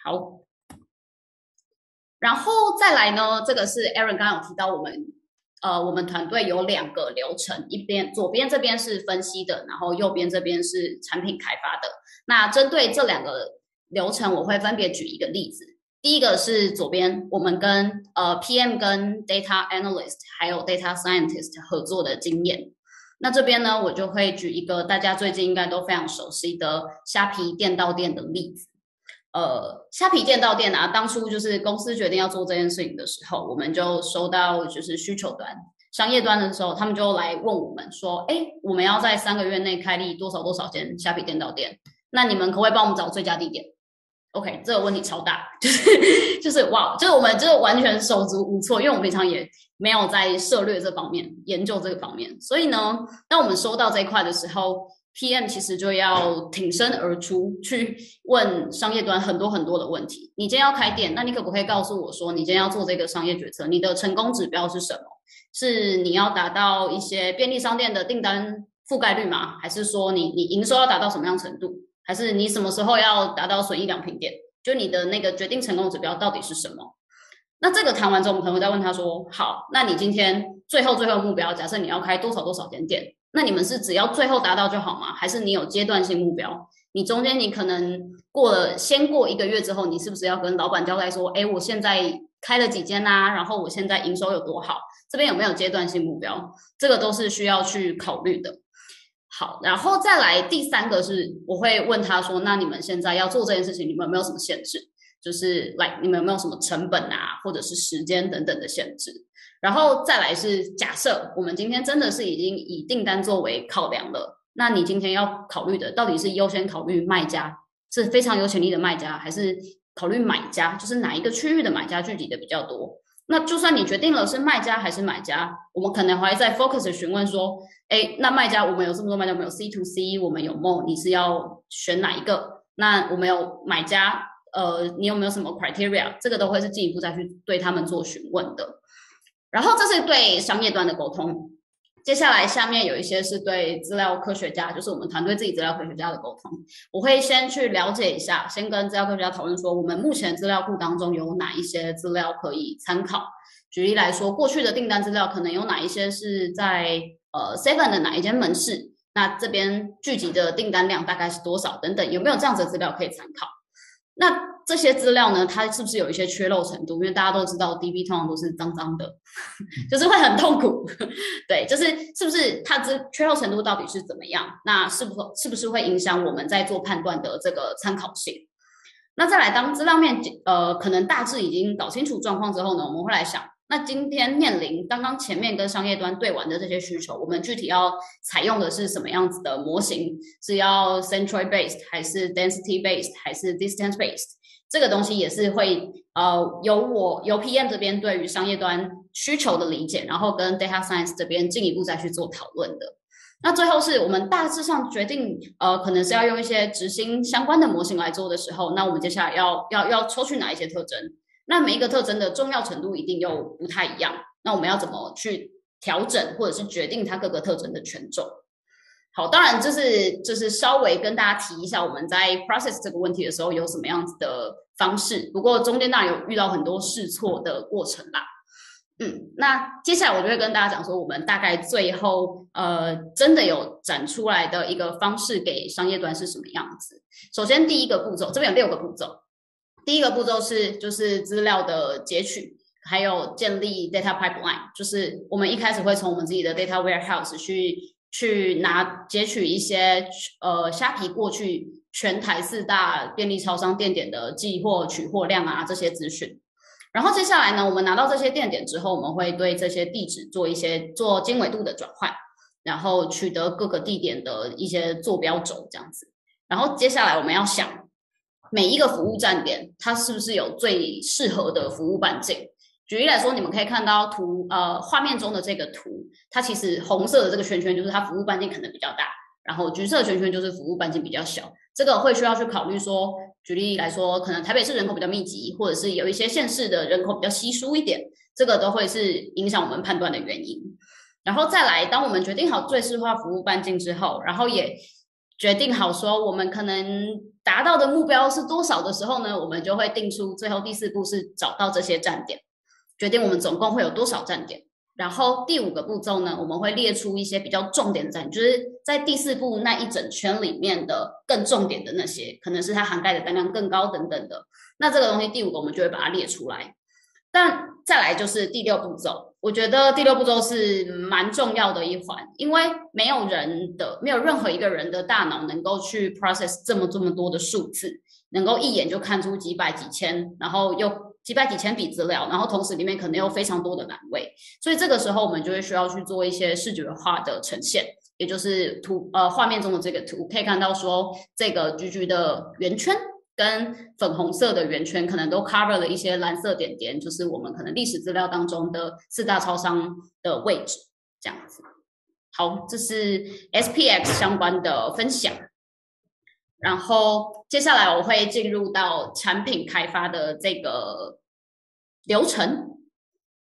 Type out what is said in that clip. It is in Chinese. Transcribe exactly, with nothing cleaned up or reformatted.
好，然后再来呢，这个是 Aaron 刚刚有提到我们。呃，我们团队有两个流程，一边左边这边是分析的，然后右边这边是产品开发的。那针对这两个流程，我会分别举一个例子。第一个是左边我们跟呃 P M 跟 Data Analyst 还有 Data Scientist 合作的经验。那这边呢，我就会举一个大家最近应该都非常熟悉的虾皮店到店的例子。呃，虾皮店到店啊，当初就是公司决定要做这件事情的时候，我们就收到就是需求端、商业端的时候，他们就来问我们说，哎，我们要在三个月内开立多少多少间虾皮店到店，那你们可不可以帮我们找最佳地点？OK， 这个问题超大，就是就是哇，就是我们就是完全手足无措，因为我们平常也没有在涉略这方面研究这个方面，所以呢，当我们收到这一块的时候。P M 其实就要挺身而出，去问商业端很多很多的问题。你今天要开店，那你可不可以告诉我说，你今天要做这个商业决策，你的成功指标是什么？是你要达到一些便利商店的订单覆盖率吗？还是说你你营收要达到什么样程度？还是你什么时候要达到损益两平点？就你的那个决定成功指标到底是什么？那这个谈完之后，我们可能会再问他说：好，那你今天最后最后目标，假设你要开多少多少间店？那你们是只要最后达到就好吗？还是你有阶段性目标？你中间你可能过了先过一个月之后，你是不是要跟老板交代说，哎，我现在开了几间啊，然后我现在营收有多好？这边有没有阶段性目标？这个都是需要去考虑的。好，然后再来第三个是，我会问他说，那你们现在要做这件事情，你们有没有什么限制？就是来，你们有没有什么成本啊，或者是时间等等的限制？然后再来是假设我们今天真的是已经以订单作为考量了，那你今天要考虑的到底是优先考虑卖家是非常有潜力的卖家，还是考虑买家，就是哪一个区域的买家聚集的比较多？那就算你决定了是卖家还是买家，我们可能还在 focus 询问说，哎，那卖家我们有这么多卖家，我们有 C to C， 我们有 M O， 你是要选哪一个？那我们有买家，呃，你有没有什么 criteria？ 这个都会是进一步再去对他们做询问的。然后这是对商业端的沟通，接下来下面有一些是对资料科学家，就是我们团队自己资料科学家的沟通。我会先去了解一下，先跟资料科学家讨论说，我们目前资料库当中有哪一些资料可以参考。举例来说，过去的订单资料可能有哪一些是在呃 Seven 的哪一间门市，那这边聚集的订单量大概是多少等等，有没有这样子的资料可以参考？那这些资料呢，它是不是有一些缺漏程度？因为大家都知道 D B 通常都是脏脏的，就是会很痛苦。对，就是是不是它这缺漏程度到底是怎么样？那是不是是不是会影响我们在做判断的这个参考性？那再来，当资料面呃可能大致已经搞清楚状况之后呢，我们会来想，那今天面临刚刚前面跟商业端对完的这些需求，我们具体要采用的是什么样子的模型？是要 centroid based 还是 density based 还是 distance based？这个东西也是会呃由我由 P M 这边对于商业端需求的理解，然后跟 data science 这边进一步再去做讨论的。那最后是我们大致上决定，呃，可能是要用一些执行相关的模型来做的时候，那我们接下来要要要抽取哪一些特征？那每一个特征的重要程度一定又不太一样，那我们要怎么去调整或者是决定它各个特征的权重？好，当然这是就是稍微跟大家提一下，我们在 process 这个问题的时候有什么样子的方式，不过中间当然有遇到很多试错的过程啦。嗯，那接下来我就会跟大家讲说，我们大概最后呃真的有展出来的一个方式给商业端是什么样子。首先第一个步骤，这边有六个步骤。第一个步骤是就是资料的截取，还有建立 data pipeline， 就是我们一开始会从我们自己的 data warehouse 去去拿截取一些呃虾皮过去全台四大便利超商店点的寄货取货量啊这些资讯。然后接下来呢，我们拿到这些店点之后，我们会对这些地址做一些做经纬度的转换，然后取得各个地点的一些坐标轴这样子。然后接下来我们要想每一个服务站点，它是不是有最适合的服务半径？举例来说，你们可以看到图呃画面中的这个图，它其实红色的这个圈圈就是它服务半径可能比较大，然后橘色的圈圈就是服务半径比较小。这个会需要去考虑说，举例来说，可能台北市人口比较密集，或者是有一些县市的人口比较稀疏一点，这个都会是影响我们判断的原因。然后再来，当我们决定好最适化服务半径之后，然后也决定好说，我们可能达到的目标是多少的时候呢，我们就会定出最后第四步是找到这些站点，决定我们总共会有多少站点。然后第五个步骤呢，我们会列出一些比较重点的站点，就是在第四步那一整圈里面的更重点的那些，可能是它涵盖的单量更高等等的。那这个东西第五个我们就会把它列出来。但再来就是第六步骤，我觉得第六步骤是蛮重要的一环，因为没有人的，没有任何一个人的大脑能够去 process 这么这么多的数字，能够一眼就看出几百几千，然后又几百几千笔资料，然后同时里面可能有非常多的栏位，所以这个时候我们就会需要去做一些视觉化的呈现，也就是图呃画面中的这个图，可以看到说这个橘橘的圆圈跟粉红色的圆圈可能都 cover 了一些蓝色点点，就是我们可能历史资料当中的四大超商的位置，这样子。好，这是 S P X 相关的分享。然后接下来我会进入到产品开发的这个流程。